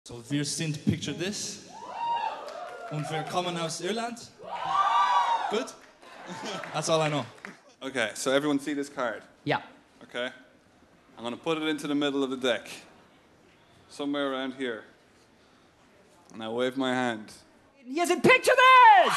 So, wir sind Picture This und wir kommen aus Irland. Good? That's all I know. Okay, so everyone see this card? Yeah. Okay. I'm going to put it into the middle of the deck. Somewhere around here. And I wave my hand. Here's in Picture This!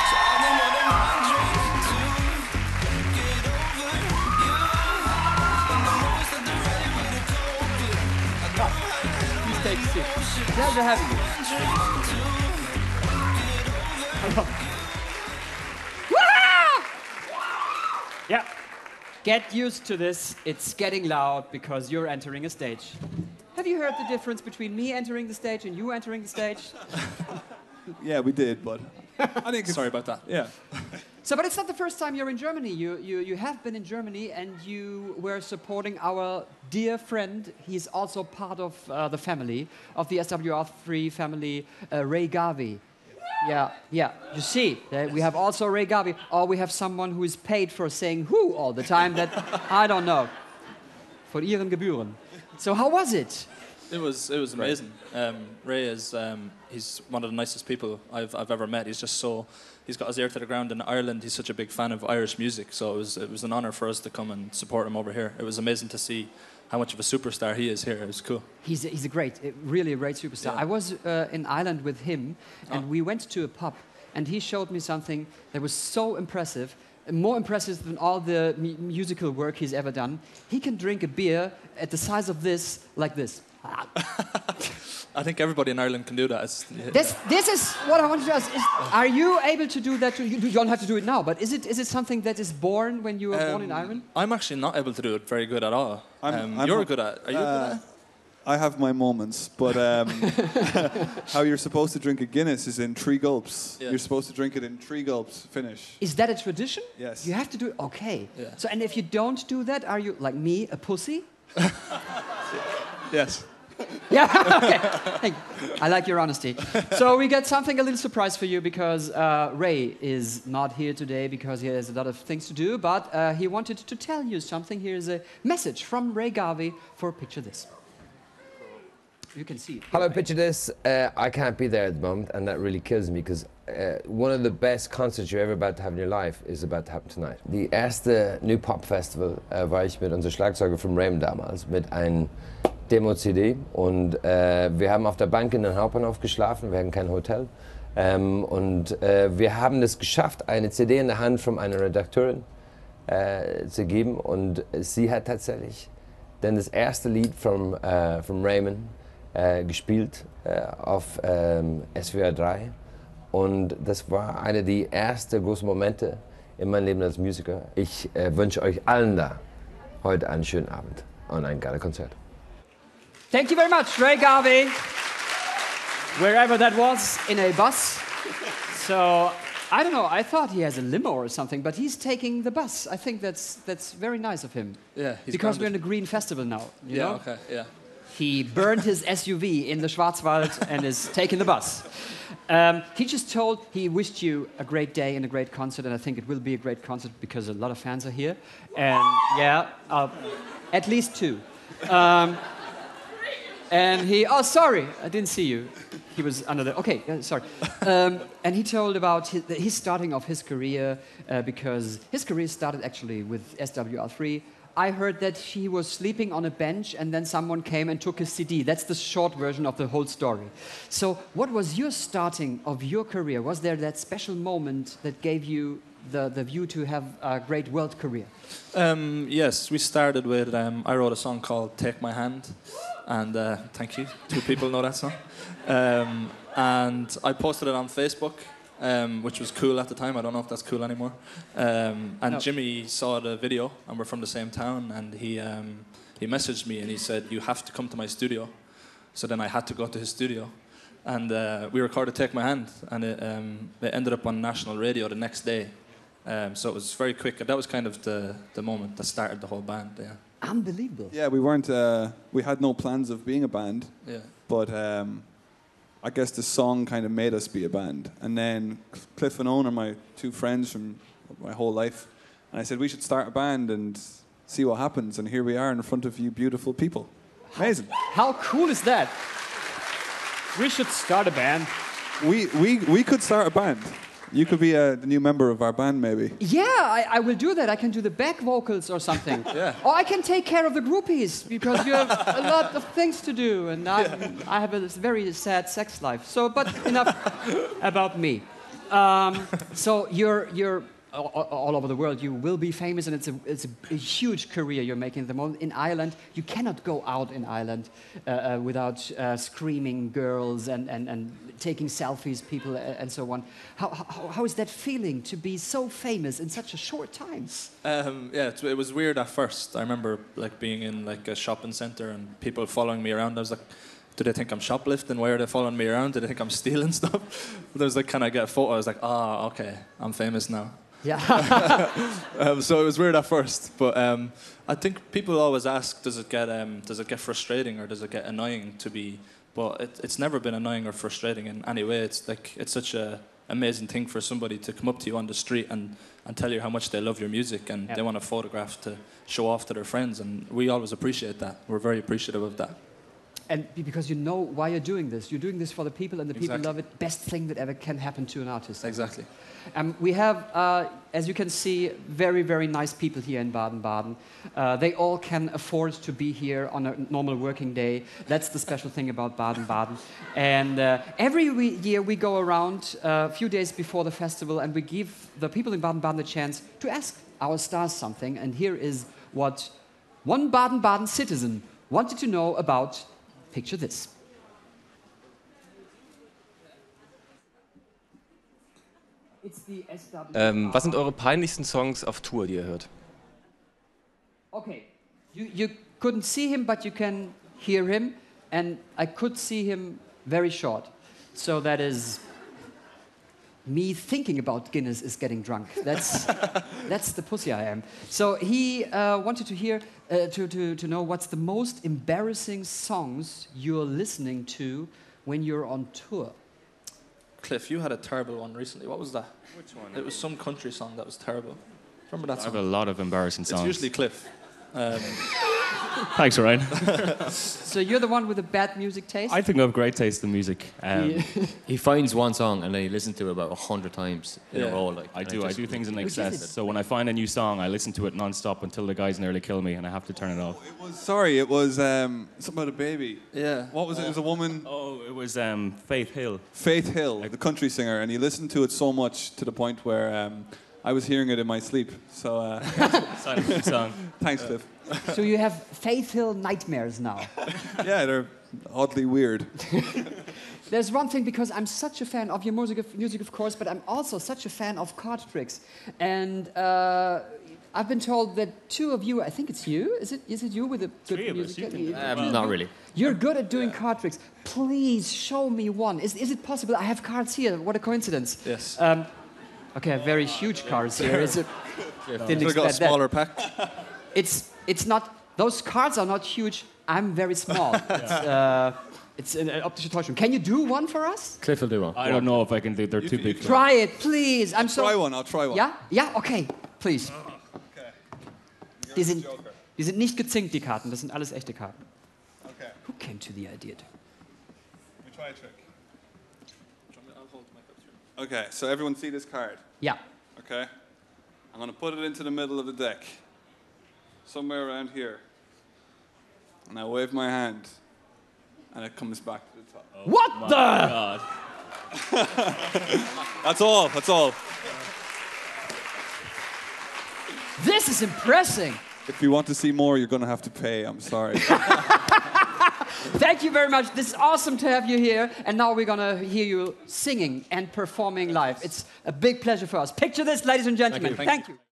Please take a seat. Pleasure having you. Yeah. Get used to this. It's getting loud because you're entering a stage. Have you heard the difference between me entering the stage and you entering the stage? Yeah, we did, but I think Sorry about that. Yeah. So, but it's not the first time you're in Germany. You have been in Germany and you were supporting our dear friend. He's also part of the family, of the SWR3 family, Ray Garvey. Yeah. You see, we have also Ray Garvey, or we have someone who is paid for saying who all the time that, I don't know, for Ihren Gebühren. So how was it? It was amazing. Ray is he's one of the nicest people I've ever met. He's got his ear to the ground in Ireland. He's such a big fan of Irish music, so it was an honor for us to come and support him over here. It was amazing to see how much of a superstar he is here. It was cool. He's really a great superstar. Yeah. I was in Ireland with him, and we went to a pub, and he showed me something that was so impressive, more impressive than all the musical work he's ever done. He can drink a beer at the size of this, like this. I think everybody in Ireland can do that. This is what I wanted to ask. Are you able to do that? You don't have to do it now, but is it something that is born when you were born in Ireland? I'm actually not able to do it very good at all. You're good at it. Are you good at it? I have my moments, but how you're supposed to drink a Guinness is in 3 gulps. Yeah. You're supposed to drink it in 3 gulps, finish. Is that a tradition? Yes. You have to do it? Okay. Yeah. So, and if you don't do that, are you, like me, a pussy? Yes. Yeah, okay. Hey, I like your honesty. So we got something a little surprise for you because Ray is not here today because he has a lot of things to do, but he wanted to tell you something. Here's a message from Ray Garvey for Picture This. You can see it. Hello, Picture This. I can't be there at the moment, and that really kills me because one of the best concerts you're ever about to have in your life is about to happen tonight. Die erste New Pop Festival war ich mit unserem Schlagzeuger von Raymond damals mit einem Demo-CD und wir haben auf der Bank in den Hauptbahnhof geschlafen, wir hatten kein Hotel und wir haben es geschafft, eine CD in der Hand von einer Redakteurin zu geben und sie hat tatsächlich dann das erste Lied von Raymond gespielt auf SWR 3 und das war einer der ersten großen Momente in meinem Leben als Musiker. Ich wünsche euch allen da heute einen schönen Abend und ein geiles Konzert. Thank you very much, Ray Garvey. Wherever that was, in a bus. So, I don't know, I thought he has a limo or something, but he's taking the bus. I think that's very nice of him. Yeah, he's because we're in grounded. a green festival now, you Yeah, know? okay, yeah. He burned his SUV in the Schwarzwald and is taking the bus. He just told he wished you a great day and a great concert, and I think it will be a great concert because a lot of fans are here. And yeah, at least 2. And he, oh, sorry, I didn't see you. He was under the, okay, sorry. And he told about his starting of his career, because his career started actually with SWR3. I heard that he was sleeping on a bench and then someone came and took his CD. That's the short version of the whole story. So what was your starting of your career? Was there that special moment that gave you the view to have a great world career? Yes, we started with, I wrote a song called Take My Hand, and thank you, 2 people know that song. And I posted it on Facebook, which was cool at the time. I don't know if that's cool anymore. And No. Jimmy saw the video, and we're from the same town, and he messaged me and he said, you have to come to my studio. So then I had to go to his studio. And we recorded Take My Hand, and it ended up on national radio the next day. So it was very quick. That was kind of the moment that started the whole band. Yeah. Unbelievable. Yeah, we weren't. We had no plans of being a band. Yeah. But I guess the song kind of made us be a band. And then Cliff and Owen are my 2 friends from my whole life. And I said we should start a band and see what happens. And here we are in front of you beautiful people. Amazing. How cool is that? We should start a band. We could start a band. You could be the new member of our band, maybe. Yeah, I will do that. I can do the back vocals or something. Yeah. Or I can take care of the groupies because you have a lot of things to do, and I have a very sad sex life. So, but enough about me. So you're all over the world. You will be famous, and it's a huge career you're making at the moment. In Ireland, you cannot go out in Ireland without screaming girls and taking selfies, people, and so on. How is that feeling to be so famous in such a short time? Yeah, it was weird at first. I remember like being in like a shopping center and people following me around. I was like, do they think I'm shoplifting? Why are they following me around? Do they think I'm stealing stuff? But I was like, can I get a photo? I was like, okay, I'm famous now. Yeah. So it was weird at first, but I think people always ask, does it get frustrating or does it get annoying to be? But it's never been annoying or frustrating in any way. It's like it's such a amazing thing for somebody to come up to you on the street and tell you how much they love your music and they want a photograph to show off to their friends, and we always appreciate that. We're very appreciative of that. And because you know why you're doing this. You're doing this for the people, and the people Exactly. love it. Best thing that ever can happen to an artist. Exactly. We have, as you can see, very, very nice people here in Baden-Baden. They all can afford to be here on a normal working day. That's the special thing about Baden-Baden. And every year we go around a few days before the festival, and we give the people in Baden-Baden a chance to ask our stars something. And here is what one Baden-Baden citizen wanted to know about. Picture this. Was sind eure peinlichsten Songs auf Tour, die ihr hört? Okay, you couldn't see him, but you can hear him, and I could see him very short. So that is me thinking about Guinness is getting drunk. That's the pussy I am. So he wanted to hear to know what's the most embarrassing songs you're listening to when you're on tour. Cliff, you had a terrible one recently. What was that? Which one? It was some country song that was terrible. Remember that I have a song? lot of embarrassing songs. It's usually Cliff. Thanks, Ryan. So you're the one with the bad music taste? I think I have great taste in music. He finds one song and then he listens to it about 100 times in a Yeah. row. Like, I and do. it I just- do things in Which is excess. it? So when I find a new song, I listen to it non-stop until the guys nearly kill me, and I have to turn it off. It was something about a baby. Yeah. What was it? It was a woman, Oh, it was Faith Hill. Faith Hill, the country singer, and he listened to it so much to the point where I was hearing it in my sleep. So Silent song. thanks, Cliff. So you have Faith Hill nightmares now. Yeah, they're oddly weird. There's one thing, because I'm such a fan of your music, of course, but I'm also such a fan of card tricks. And I've been told that two of you, I think it's you, is it you with the good Three of us, music? you Not really. You're good at doing card tricks. Please show me one. Is it possible? I have cards here. What a coincidence. Yes. Okay, very huge cards here. Is it? Didn't Could have got a expect that. smaller pack. It's not. Those cards are not huge. I'm very small. It's an optische Täuschung. Can you do one for us? Cliff will do one. I don't know if I can do. They're too big. for me. Try it, please. I'm so. Try one. I'll try one. Ja? Ja? Okay. Please. Die sind nicht gezinkt, die Karten. Das sind alles echte Karten. Okay. Who came to the idea? Let me try a trick. Okay, so everyone see this card? Ja. Okay? I'm going to put it into the middle of the deck. Somewhere around here. And I wave my hand. And it comes back to the top. What the? God. That's all. That's all. This is impressive. If you want to see more, you're going to have to pay. I'm sorry. Thank you very much. This is awesome to have you here. And now we're going to hear you singing and performing live. It's a big pleasure for us. Picture this, ladies and gentlemen. Thank you.